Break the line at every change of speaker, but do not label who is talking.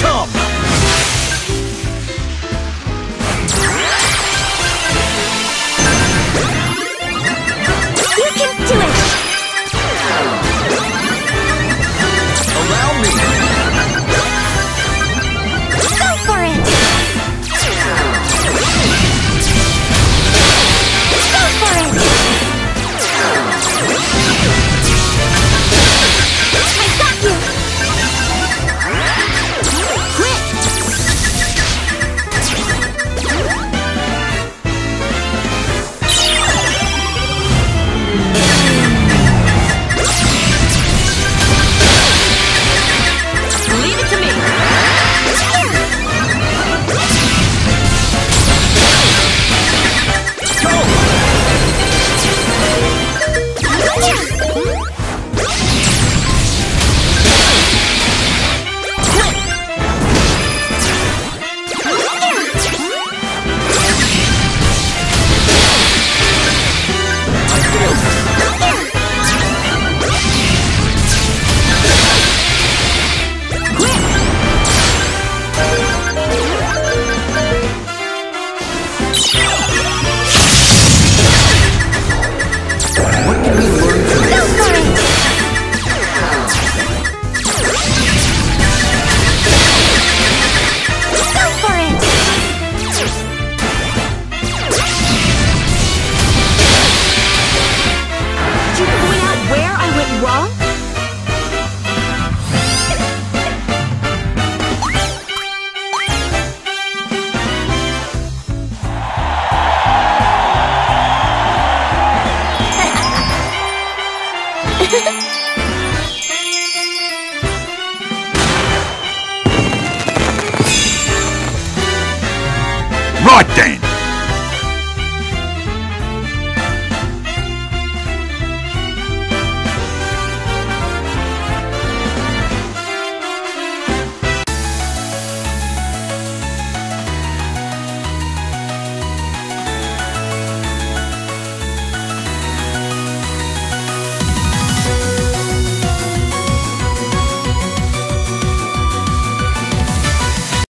come!
You can do it!
Allow me!
Go for it! Go for it! I got you! Quick! Leave it to me!
Go! What can we learn from
Go for it! Go for it! Did you point out where I went wrong?
Right then!